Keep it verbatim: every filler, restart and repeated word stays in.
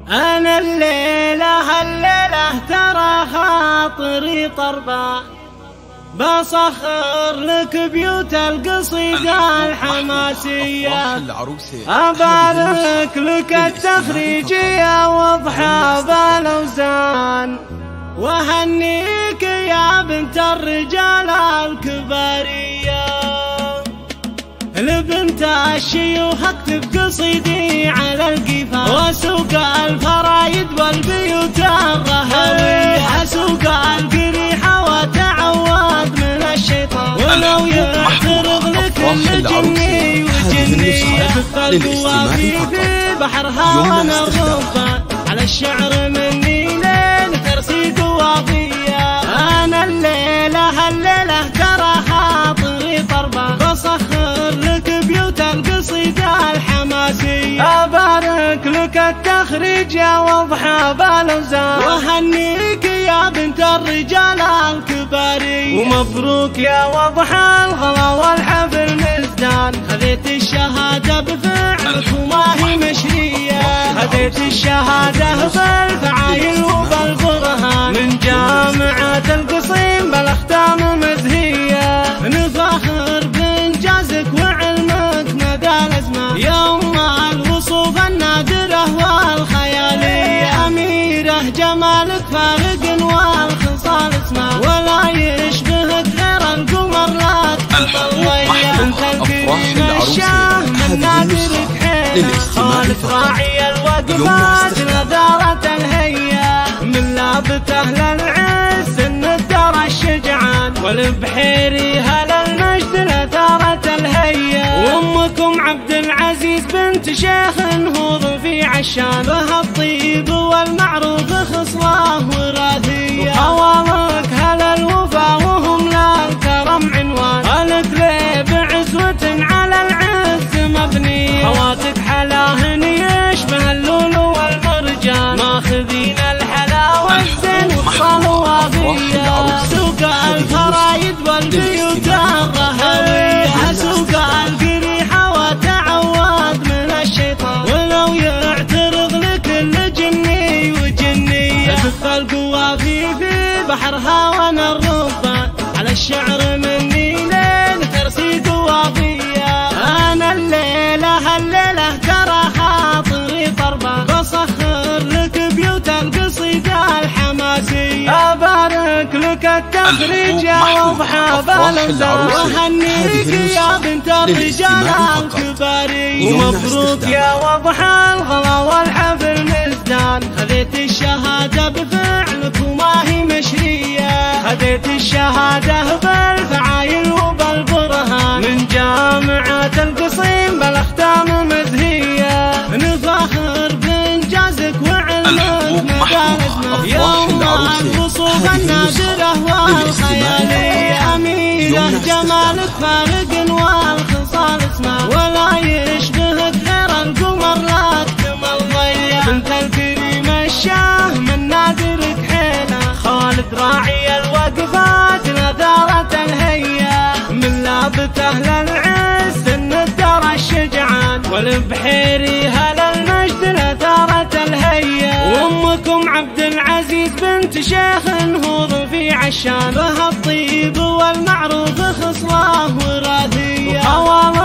أنا الليلة الليلة ترى خاطري طربا، بسخر لك بيوت القصيدة الحماسية، أبارك لك التخريجية واضحة بالأوزان، وهنيك يا بنت الرجال الكبارية، لبنت الشيوخ اكتب قصيدي على القفا، واسوق الفرايد والبيوت الرهوية، اسوق القريحة وتعوض من الشيطان، ولو يعترض لك الجني وجني تدخل في بحرها وانا الربان، على الشعر مني لين ترصيد واضية. انا الليلة الليلة ترى خاطري طربا، بسخر لك بيوت القصيدة الحماسية، أبارك لك التخريج يا واضحة بالأوزان، وهنيك يا بنت الرجال الكبارية، ومبروك يا واضحة الغلا والحفل مزدان، خذيت الشهادة بفعلك وما هي مشرية، خذيت الشهادة بالفعايل وبالبرهان، من جامعة القصيم بالاختام مزهية، نفخر بإنجازك وعلمك مدى الأزمان، يوم الوصوف النادرة والخيالية، أميرة جمالك فارق والخصال اسمه، ولا يشبهك غير القمر لا تطلية، انت الكريم الشاه من نادرك حيلة، خالد راعي الوقفات نذارة الهية، من لابته للعز الندر الشجعان، والبحيري هلا المجد لثارة الهية، وامكم عبد العزيز بنت شيخ نهوض في عشان، بها الطيب والمعروف خصله وراثية، وحوالك هلا الوفا وهم للكرم عنوان، الك ليه بعزوة على العز مبنية، خواتك حلاهن يشبه اللؤلؤ والمرجان، ماخذين الحلاوة الزين والصلوافية، سوق الفرايد والبيوت الرهوية، سوق القريحة وتعوض من الشيطان، ولو يعترض لك الجني وجنية، تدخل القوافي في بحرها وانا الربان، على الشعر مني لين ترصيد واضية. أنا الليلة الليلة ترى خاطري طربا، بسخر لك بيوت القصيدة الحماسية، أبارك لك التخريج يا واضحة بالأوزان، وهنيك يا بنت الرجال الكبارية، ومبروك يا واضحة الغلا والحفل مزدان، خذيت الشهادة بفعلك وما هي مشرية، خذيت الشهادة بالفعايل وبالبرهان، من جامعة القصيم بالاختام مزهية، نفخر بإنجازك وعلمك مدى الأزمان، يوم الوصوف النادرة والخيالية، أميرة جمالك فارق والخصال اسمه، ولا يشبهك غير القمر لا تكمل ضية، انت الكريم الشاه من نادرك حيلة، خالد راعي الوقفات نذارة الهية، من لابته للعز الندر الشجعان، والبحيري هلا المجد لثارة الهية، وامكم عبد العزيز بنت شيخ نهوض في عشان، بها الطيب والمعروف خصله وراثية،